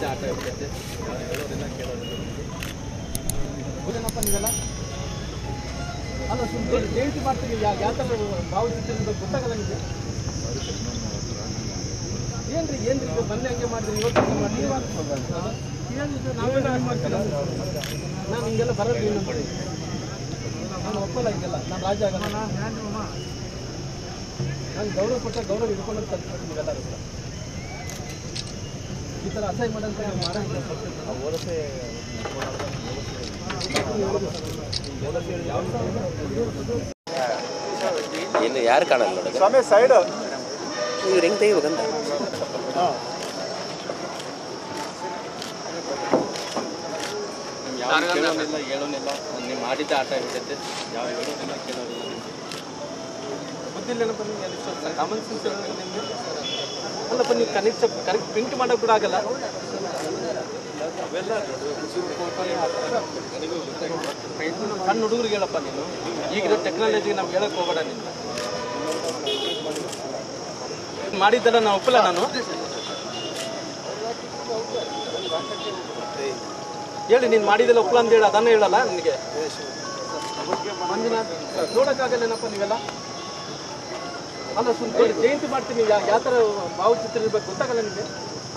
ಮಾಡಿದ್ದೆ ಆಟ ಇರ್ತೈತೆ ಹೇಳೋದಿಲ್ಲ ಕೇಳೋದಿಲ್ಲ ನೀವೆಲ್ಲ ಅಲ್ಲ ಸುಮ್ಮನೆ ಜಯಂತಿ ಮಾಡ್ತೀವಿ ಯಾವ ಥರ ಭಾವಚಿತ್ರ ಗೊತ್ತಾಗಲ್ಲ ನಿಮಗೆ ಏನ್ರಿ ಇದು ಮೊನ್ನೆ ಹಂಗೆ ಮಾಡಿದ್ರಿ ಇವತ್ತು ಹಂಗೆ ಮಾಡಿ ನಾವೆಲ್ಲ ಹಂಗೆ ಮಾಡ್ತೀರ ನಾನು ಹಿಂಗೆಲ್ಲ ಬರೋದು ಏನು ಮಾಡಿ ನಾನು ಒಪ್ಪಲ್ಲ ಹಿಂಗೆಲ್ಲ ನಾನು ರಾಜ ಆಗಲ್ಲ ನಾನು ಗೌರವ ಕೊಟ್ಟ ಗೌರವ ಹಿಡ್ಕೊಂಡು ಕಲ್ತ್ಬೇಕು ನೀವೆಲ್ಲರೂ ಕೂಡ ಈ ಥರ ಅಸಹ್ಯ ಮಾಡೋಂಥ ಮಾಡೋದು ಏನು ಯಾರು ಕಾಣಲ್ಲ ನೋಡಿ ಸ್ವಾಮಿ ಸೈಡ್ ಇವ್ರು ಹೆಂಗೆ ತೆಗಿಬೇಕಂತ ಯಾವ ಕೇಳೋನಿಲ್ಲ ಹೇಳೋನಿಲ್ಲ ನೀವು ಮಾಡಿದ್ದ ಆಟ ಇರ್ತೈತೆ ಯಾವ ಹೇಳೋದಿಲ್ಲ ಕೇಳೋದಿಲ್ಲ ಬುದ್ಧಿಲ್ಲ ಏನಪ್ಪ ನಿಮಗೆ ಅದು ಕಾಮನ್ ಸೆನ್ಸ್ ನಿಮಗೆ ಅಲ್ಲಪ್ಪ ನೀವು ಕರೆಕ್ಟ್ ಪ್ರಿಂಟ್ ಮಾಡೋಕೆ ಕೂಡ ಆಗಲ್ಲ ಅವೆಲ್ಲ ಸಣ್ಣ ಹುಡುಗರಿಗೆ ಹೇಳಪ್ಪ ನೀನು ಈಗಿರೋ ಟೆಕ್ನಾಲಜಿಗೆ ನಾವು ಹೇಳಕ್ಕೆ ಹೋಗೋಣ ನೀನು ಮಾಡಿದ್ದಲ್ಲ ನಾನು ಒಪ್ಪಲ್ಲ ನಾನು ಹೇಳಿ ನೀನು ಮಾಡಿದ್ದೆಲ್ಲ ಒಪ್ಪಲ್ಲ ಅಂತ ಹೇಳಿ ಅದನ್ನು ಹೇಳಲ್ಲ ನನಗೆ ಮಂಜುನಾಥ್ ನೋಡೋಕ್ಕಾಗಲ್ಲೇನಪ್ಪ ನೀವೆಲ್ಲ ಅಲ್ಲ ಸುಮ್ಮನೆ ಜಯಂತಿ ಮಾಡ್ತೀನಿ ಯಾವ ಥರ ಭಾವಚಿತ್ರ ಇರ್ಬೇಕು ಗೊತ್ತಾಗಲ್ಲ ನಿಮಗೆ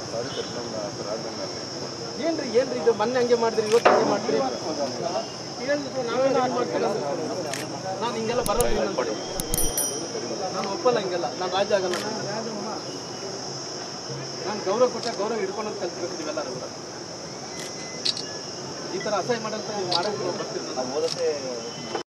ಏನ್ರಿ ಇದು ಮೊನ್ನೆ ಹಂಗೆ ಮಾಡಿದ್ರಿ ಇವತ್ತು ಹಂಗೆ ಮಾಡ್ತೀರಿ ನಾವೇನು ಹಂಗೆ ಮಾಡ್ತೀರ ನಾನು ಹಿಂಗೆಲ್ಲ ಬರೋದು ಅನ್ಕೊಡಿ ನಾನು ಒಪ್ಪಲ್ಲ ಹಿಂಗೆಲ್ಲ ನಾನು ರಾಜ ಆಗಲ್ಲ ನಾನು ಗೌರವ ಕೊಟ್ಟ ಗೌರವ ಹಿಡ್ಕೊಂಡು ಕಲ್ತ್ಬೇಕು ನೀವೆಲ್ಲರೂ ಕೂಡ ಈ ಥರ ಅಸಹ್ಯ ಮಾಡೋಂಥ ನೀವು ಮಾಡೋದು ಬರ್ತೀರಿ